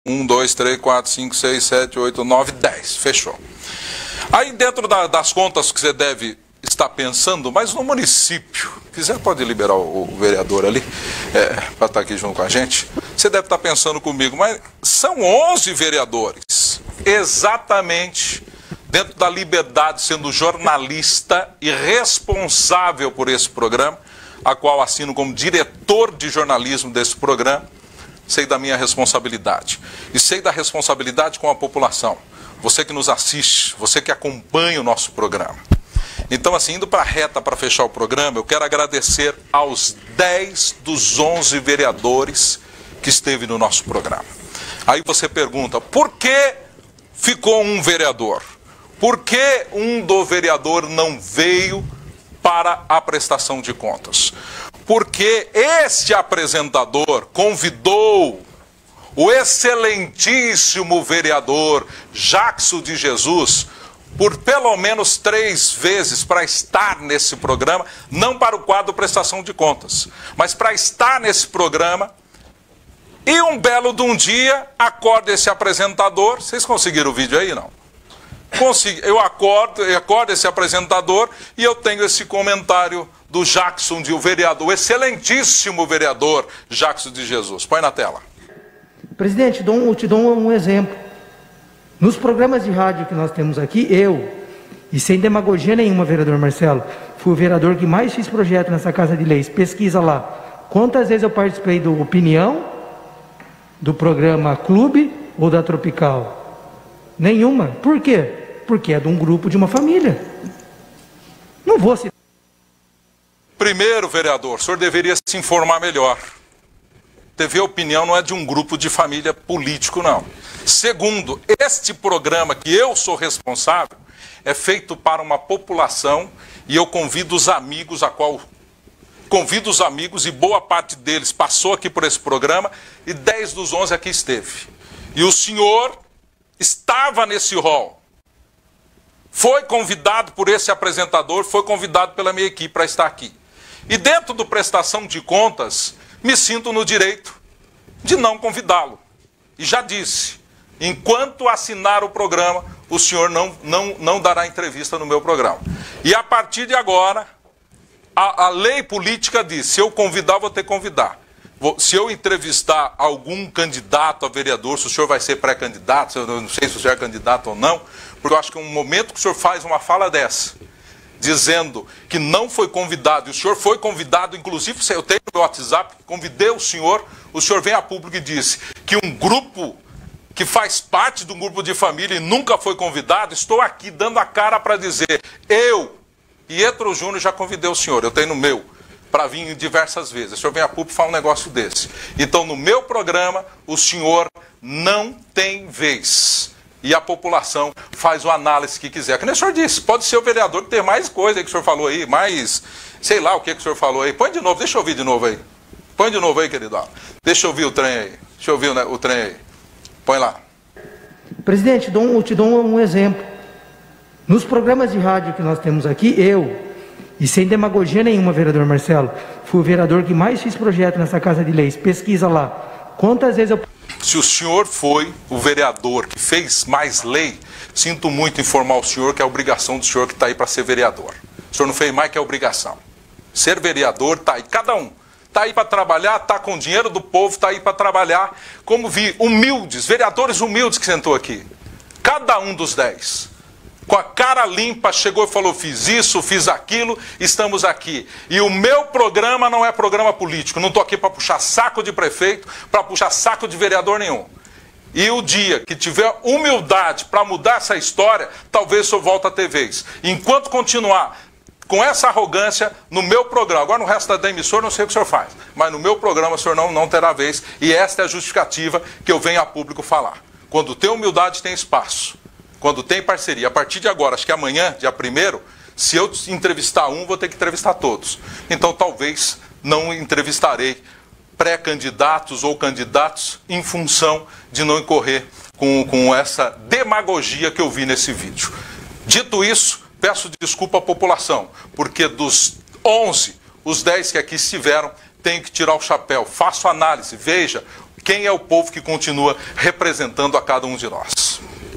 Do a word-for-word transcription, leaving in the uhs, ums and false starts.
um, dois, três, quatro, cinco, seis, sete, oito, nove, dez. Fechou. Aí dentro da, das contas que você deve estar pensando, mas no município, quiser pode liberar o, o vereador ali, é, para estar aqui junto com a gente. Você deve estar pensando comigo, mas são onze vereadores, exatamente dentro da liberdade, sendo jornalista e responsável por esse programa, a qual assino como diretor de jornalismo desse programa. Sei da minha responsabilidade e sei da responsabilidade com a população. Você que nos assiste, você que acompanha o nosso programa. Então, assim, indo para a reta para fechar o programa, eu quero agradecer aos dez dos onze vereadores que esteve no nosso programa. Aí você pergunta, por que ficou um vereador? Por que um do vereador não veio para a prestação de contas? Porque este apresentador convidou o excelentíssimo vereador Jackson de Jesus por pelo menos três vezes para estar nesse programa, não para o quadro Prestação de Contas, mas para estar nesse programa. E um belo de um dia, acorda esse apresentador, vocês conseguiram o vídeo aí, não? Consegui, eu acordo, eu acordo esse apresentador e eu tenho esse comentário do Jackson, de o vereador, o excelentíssimo vereador Jackson de Jesus. Põe na tela. Presidente, eu te dou um exemplo. Nos programas de rádio que nós temos aqui, eu, e sem demagogia nenhuma, vereador Marcelo, fui o vereador que mais fiz projeto nessa Casa de Leis. Pesquisa lá. Quantas vezes eu participei do Opinião, do programa Clube ou da Tropical? Nenhuma. Por quê? Porque é de um grupo, de uma família. Não vou citar. Primeiro, vereador, o senhor deveria se informar melhor. T V Opinião não é de um grupo de família político, não. Segundo, este programa que eu sou responsável é feito para uma população e eu convido os amigos, a qual convido os amigos e boa parte deles passou aqui por esse programa e dez dos onze aqui esteve. E o senhor estava nesse hall. Foi convidado por esse apresentador, foi convidado pela minha equipe para estar aqui. E dentro do prestação de contas, me sinto no direito de não convidá-lo. E já disse, enquanto assinar o programa, o senhor não, não, não dará entrevista no meu programa. E a partir de agora, a, a lei política diz, se eu convidar, vou ter que convidar. Vou, se eu entrevistar algum candidato a vereador, se o senhor vai ser pré-candidato, eu não sei se o senhor é candidato ou não, porque eu acho que um momento que o senhor faz uma fala dessa, dizendo que não foi convidado, e o senhor foi convidado, inclusive eu tenho no meu WhatsApp, convidei o senhor, o senhor vem a público e disse que um grupo que faz parte de um grupo de família e nunca foi convidado, estou aqui dando a cara para dizer, eu, Pietro Júnior, já convidei o senhor, eu tenho no meu, para vir diversas vezes. O senhor vem a público e fala um negócio desse. Então, no meu programa, o senhor não tem vez. E a população faz o análise que quiser. Que nem o senhor disse, pode ser o vereador que tem mais coisa aí que o senhor falou aí, mais, sei lá o que, que o senhor falou aí. Põe de novo, deixa eu ouvir de novo aí. Põe de novo aí, querido. Deixa eu ouvir o trem aí. Deixa eu ouvir o, o trem aí. Põe lá. Presidente, eu te dou um exemplo. Nos programas de rádio que nós temos aqui, eu, e sem demagogia nenhuma, vereador Marcelo, fui o vereador que mais fiz projeto nessa Casa de Leis. Pesquisa lá. Quantas vezes eu... Se o senhor foi o vereador que fez mais lei, sinto muito informar o senhor que é a obrigação do senhor que está aí para ser vereador. O senhor não fez mais que a obrigação. Ser vereador está aí, cada um. Está aí para trabalhar, está com o dinheiro do povo, está aí para trabalhar. Como vi, humildes, vereadores humildes que sentou aqui. Cada um dos dez. Com a cara limpa, chegou e falou, fiz isso, fiz aquilo, estamos aqui. E o meu programa não é programa político, não estou aqui para puxar saco de prefeito, para puxar saco de vereador nenhum. E o dia que tiver humildade para mudar essa história, talvez o senhor volte a ter vez. Enquanto continuar com essa arrogância no meu programa, agora no resto da emissora não sei o que o senhor faz, mas no meu programa o senhor não, não terá vez, e esta é a justificativa que eu venho a público falar. Quando tem humildade, tem espaço. Quando tem parceria, a partir de agora, acho que amanhã, dia primeiro, se eu entrevistar um, vou ter que entrevistar todos. Então, talvez não entrevistarei pré-candidatos ou candidatos em função de não incorrer com, com essa demagogia que eu vi nesse vídeo. Dito isso, peço desculpa à população, porque dos onze, os dez que aqui estiveram, tenho que tirar o chapéu. Faço análise, veja, quem é o povo que continua representando a cada um de nós.